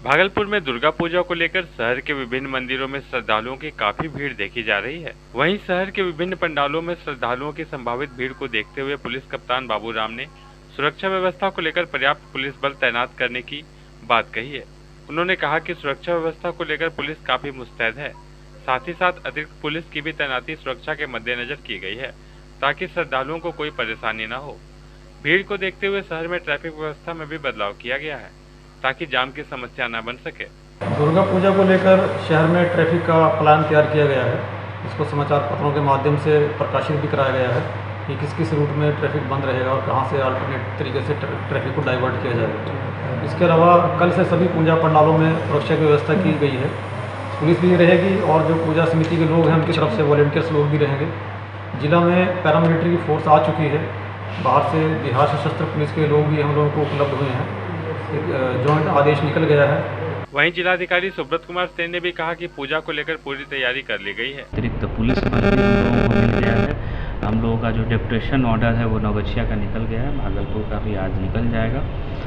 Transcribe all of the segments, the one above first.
भागलपुर में दुर्गा पूजा को लेकर शहर के विभिन्न मंदिरों में श्रद्धालुओं की काफी भीड़ देखी जा रही है। वहीं शहर के विभिन्न पंडालों में श्रद्धालुओं की संभावित भीड़ को देखते हुए पुलिस कप्तान बाबूराम ने सुरक्षा व्यवस्था को लेकर पर्याप्त पुलिस बल तैनात करने की बात कही है। उन्होंने कहा कि सुरक्षा व्यवस्था को लेकर पुलिस काफी मुस्तैद है। साथ ही साथ अतिरिक्त पुलिस की भी तैनाती सुरक्षा के मद्देनजर की गई है ताकि श्रद्धालुओं को कोई परेशानी न हो। भीड़ को देखते हुए शहर में ट्रैफिक व्यवस्था में भी बदलाव किया गया है ताकि जाम की समस्या न बन सके। दुर्गा पूजा को लेकर शहर में ट्रैफिक का प्लान तैयार किया गया है। इसको समाचार पत्रों के माध्यम से प्रकाशित भी कराया गया है कि किस किस रूट में ट्रैफिक बंद रहेगा और कहां से अल्टरनेट तरीके से ट्रैफिक को डाइवर्ट किया जाएगा। इसके अलावा कल से सभी पूजा पंडालों में सुरक्षा की व्यवस्था की गई है। पुलिस भी रहेगी और जो पूजा समिति के लोग हैं उनकी तरफ से वॉलंटियर्स लोग भी रहेंगे। जिला में पैरामिलिट्री की फोर्स आ चुकी है। बाहर से बिहार सशस्त्र पुलिस के लोग भी हम लोगों को उपलब्ध हुए हैं। जॉइंट आदेश निकल गया है। वहीं जिलाधिकारी सुब्रत कुमार सेन ने भी कहा कि पूजा को लेकर पूरी तैयारी कर ली गई है। अतिरिक्त पुलिस बल भी हम लोगों को मिल गया है। हम लोगों का जो डेपुटेशन ऑर्डर है वो नवगछिया का निकल गया है, भागलपुर का भी आज निकल जाएगा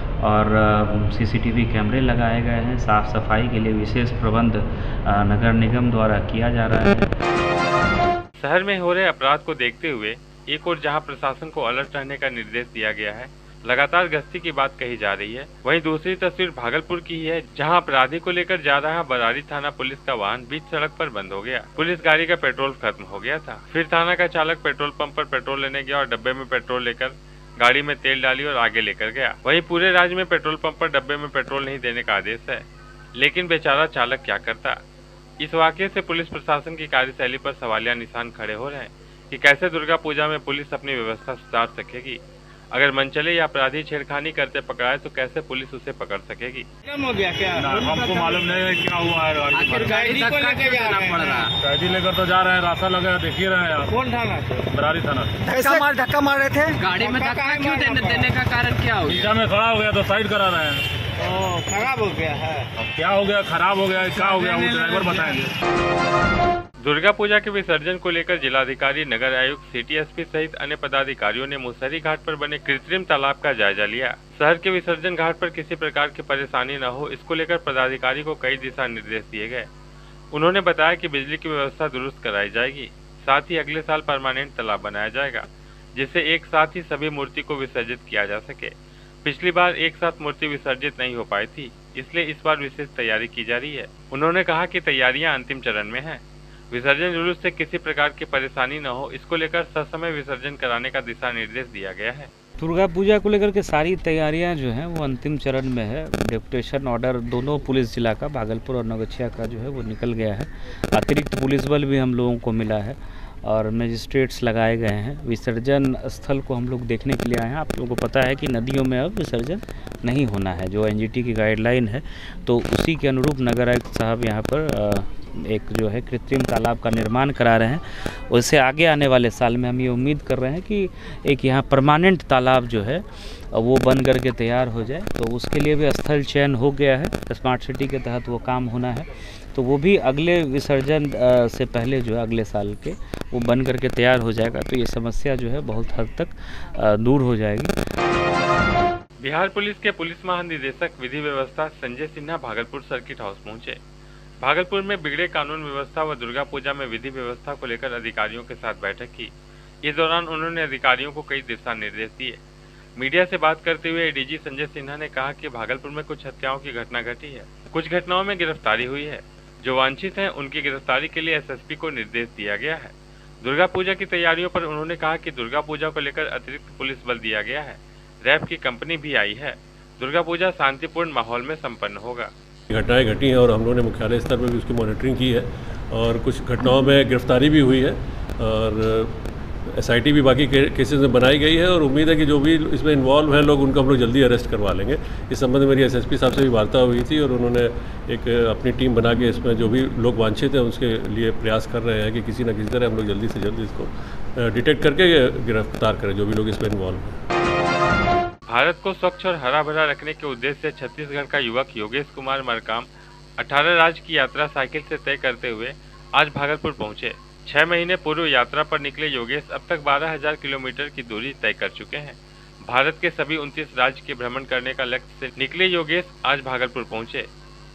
और सीसीटीवी कैमरे लगाए गए हैं। साफ सफाई के लिए विशेष प्रबंध नगर निगम द्वारा किया जा रहा है। शहर में हो रहे अपराध को देखते हुए एक और जहां प्रशासन को अलर्ट रहने का निर्देश दिया गया है, लगातार गश्ती की बात कही जा रही है, वहीं दूसरी तस्वीर भागलपुर की है जहां अपराधी को लेकर जा रहा बरारी थाना पुलिस का वाहन बीच सड़क पर बंद हो गया। पुलिस गाड़ी का पेट्रोल खत्म हो गया था। फिर थाना का चालक पेट्रोल पंप पर पेट्रोल लेने गया और डब्बे में पेट्रोल लेकर गाड़ी में तेल डाली और आगे लेकर गया। वहीं पूरे राज्य में पेट्रोल पंप पर डब्बे में पेट्रोल नहीं देने का आदेश है, लेकिन बेचारा चालक क्या करता। इस वाकये से पुलिस प्रशासन की कार्यशैली पर सवालिया निशान खड़े हो रहे हैं कि कैसे दुर्गा पूजा में पुलिस अपनी व्यवस्था सुधार सकेगी। अगर मनचले या अपराधी छेड़खानी करते पकड़ाए तो कैसे पुलिस उसे पकड़ सकेगी। कम हो गया क्या? हमको मालूम नहीं है क्या हुआ है। गाड़ी को लेकर जाना पड़ रहा है। गाड़ी लेकर तो जा रहे हैं, रास्ता लगा देख ही रहे हैं आप। कौन थाना? बरारी थाना। धक्का मार रहे थे गाड़ी में। धक्का क्यों देने का कारण क्या हो? शीशा में खड़ा हो गया तो साइड करा रहे हैं। खराब हो गया है। अब क्या हो गया? खराब हो गया, क्या हो गया वो ड्राइवर बताएंगे। दुर्गा पूजा के विसर्जन को लेकर जिलाधिकारी, नगर आयुक्त, सिटी एसपी सहित अन्य पदाधिकारियों ने मुसहरी घाट पर बने कृत्रिम तालाब का जायजा लिया। शहर के विसर्जन घाट पर किसी प्रकार की परेशानी न हो, इसको लेकर पदाधिकारी को कई दिशा निर्देश दिए गए। उन्होंने बताया कि बिजली की व्यवस्था दुरुस्त कराई जाएगी, साथ ही अगले साल परमानेंट तालाब बनाया जाएगा जिससे एक साथ ही सभी मूर्ति को विसर्जित किया जा सके। पिछली बार एक साथ मूर्ति विसर्जित नहीं हो पाई थी, इसलिए इस बार विशेष तैयारी की जा रही है। उन्होंने कहा कि तैयारियां अंतिम चरण में हैं। विसर्जन जुलूस से किसी प्रकार की परेशानी न हो, इसको लेकर ससमय विसर्जन कराने का दिशा निर्देश दिया गया है। दुर्गा पूजा को लेकर के सारी तैयारियां जो हैं वो अंतिम चरण में है। डेपुटेशन ऑर्डर दोनों पुलिस जिला का, भागलपुर और नवगछिया का जो है वो निकल गया है। अतिरिक्त पुलिस बल भी हम लोगों को मिला है और मजिस्ट्रेट्स लगाए गए हैं। विसर्जन स्थल को हम लोग देखने के लिए आए हैं। आप लोगों को पता है कि नदियों में अब विसर्जन नहीं होना है, जो एनजीटी की गाइडलाइन है, तो उसी के अनुरूप नगर आयुक्त साहब यहाँ पर एक जो है कृत्रिम तालाब का निर्माण करा रहे हैं। उससे आगे आने वाले साल में हम ये उम्मीद कर रहे हैं कि एक यहाँ परमानेंट तालाब जो है वो बन करके तैयार हो जाए। तो उसके लिए भी स्थल चयन हो गया है। स्मार्ट सिटी के तहत वो काम होना है, तो वो भी अगले विसर्जन से पहले जो है अगले साल के वो बन करके तैयार हो जाएगा। तो ये समस्या जो है बहुत हद तक दूर हो जाएगी। बिहार पुलिस के पुलिस महानिदेशक विधि व्यवस्था संजय सिन्हा भागलपुर सर्किट हाउस पहुंचे। भागलपुर में बिगड़े कानून व्यवस्था व दुर्गा पूजा में विधि व्यवस्था को लेकर अधिकारियों के साथ बैठक की। इस दौरान उन्होंने अधिकारियों को कई दिशा निर्देश दिए। मीडिया से बात करते हुए एडीजी संजय सिन्हा ने कहा कि भागलपुर में कुछ हत्याओं की घटना घटी है, कुछ घटनाओं में गिरफ्तारी हुई है। जो वांछित हैं उनकी गिरफ्तारी के लिए एसएसपी को निर्देश दिया गया है। दुर्गा पूजा की तैयारियों पर उन्होंने कहा कि दुर्गा पूजा को लेकर अतिरिक्त पुलिस बल दिया गया है। रैब की कंपनी भी आई है। दुर्गा पूजा शांतिपूर्ण माहौल में संपन्न होगा। घटनाएं घटी हैं और हम लोगों ने मुख्यालय स्तर पर भी उसकी मॉनिटरिंग की है और कुछ घटनाओं में गिरफ्तारी भी हुई है और एसआईटी भी बाकी केसेस में बनाई गई है और उम्मीद है कि जो भी इसमें इन्वॉल्व हैं लोग, उनको हम लोग जल्दी अरेस्ट करवा लेंगे। इस संबंध में मेरी एसएसपी साहब से भी वार्ता हुई थी और उन्होंने एक अपनी टीम बना के इसमें जो भी लोग वांछित हैं उसके लिए प्रयास कर रहे हैं कि किसी न किसी तरह हम लोग जल्दी से जल्दी इसको डिटेक्ट करके गिरफ्तार करें जो भी लोग इसमें इन्वॉल्व हैं। भारत को स्वच्छ और हरा भरा रखने के उद्देश्य से छत्तीसगढ़ का युवक योगेश कुमार मरकाम 18 राज्य की यात्रा साइकिल से तय करते हुए आज भागलपुर पहुंचे। 6 महीने पूर्व यात्रा पर निकले योगेश अब तक 12,000 किलोमीटर की दूरी तय कर चुके हैं। भारत के सभी 29 राज्य के भ्रमण करने का लक्ष्य से निकले योगेश आज भागलपुर पहुंचे।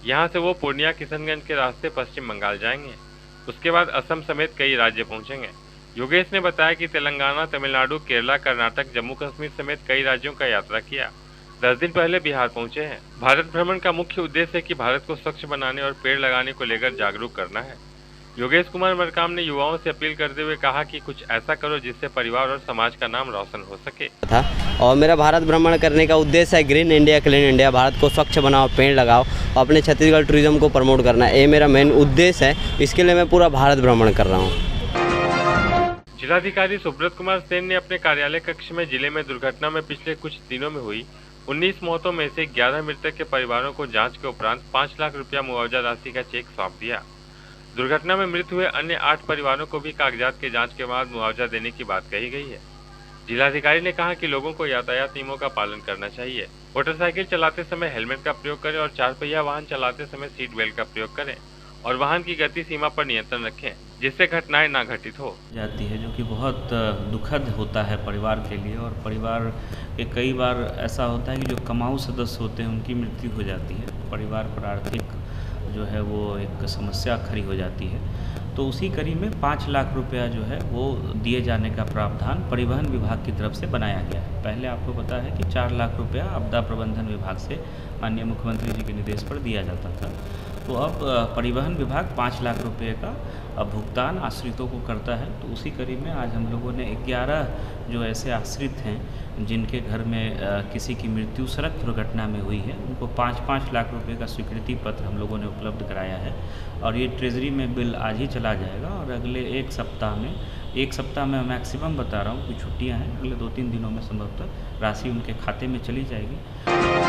यहाँ से वो पूर्णिया किशनगंज के रास्ते पश्चिम बंगाल जाएंगे। उसके बाद असम समेत कई राज्य पहुंचेंगे। योगेश ने बताया कि तेलंगाना, तमिलनाडु, केरला, कर्नाटक, जम्मू कश्मीर समेत कई राज्यों का यात्रा किया। 10 दिन पहले बिहार पहुंचे हैं। भारत भ्रमण का मुख्य उद्देश्य है कि भारत को स्वच्छ बनाने और पेड़ लगाने को लेकर जागरूक करना है। योगेश कुमार मरकाम ने युवाओं से अपील करते हुए कहा कि कुछ ऐसा करो जिससे परिवार और समाज का नाम रोशन हो सके था। और मेरा भारत भ्रमण करने का उद्देश्य है green India, clean India, Bharat को स्वच्छ बनाओ, पेड़ लगाओ, अपने छत्तीसगढ़ टूरिज्म को प्रमोट करना, ये मेरा मेन उद्देश्य है। इसके लिए मैं पूरा भारत भ्रमण कर रहा हूँ। जिलाधिकारी सुब्रत कुमार सेन ने अपने कार्यालय कक्ष में जिले में दुर्घटना में पिछले कुछ दिनों में हुई 19 मौतों में से 11 मृतक के परिवारों को जांच के उपरांत 5 लाख रुपया मुआवजा राशि का चेक सौंप दिया। दुर्घटना में मृत हुए अन्य 8 परिवारों को भी कागजात के जांच के बाद मुआवजा देने की बात कही गई है। जिलाधिकारी ने कहा कि लोगों को यातायात नियमों का पालन करना चाहिए। मोटरसाइकिल चलाते समय हेलमेट का प्रयोग करें और 4 पहिया वाहन चलाते समय सीट बेल्ट का प्रयोग करें और वाहन की गति सीमा पर नियंत्रण रखें, जिससे घटनाएं ना घटित हो जाती है, जो कि बहुत दुखद होता है परिवार के लिए। और परिवार के कई बार ऐसा होता है कि जो कमाऊ सदस्य होते हैं उनकी मृत्यु हो जाती है, परिवार पर आर्थिक जो है वो एक समस्या खड़ी हो जाती है। तो उसी कड़ी में 5 लाख रुपया जो है वो दिए जाने का प्रावधान परिवहन विभाग की तरफ से बनाया गया है। पहले आपको पता है कि 4 लाख रुपया आपदा प्रबंधन विभाग से माननीय मुख्यमंत्री जी के निर्देश पर दिया जाता था। तो अब परिवहन विभाग 5 लाख रुपए का भुगतान आश्रितों को करता है। तो उसी कड़ी में आज हम लोगों ने 11 जो ऐसे आश्रित हैं जिनके घर में किसी की मृत्यु सड़क दुर्घटना में हुई है, उनको 5-5 लाख रुपए का स्वीकृति पत्र हम लोगों ने उपलब्ध कराया है। और ये ट्रेजरी में बिल आज ही चला जाएगा और अगले एक सप्ताह में मैक्सिमम बता रहा हूँ कि छुट्टियाँ हैं, अगले 2-3 दिनों में संभवतः राशि उनके खाते में चली जाएगी।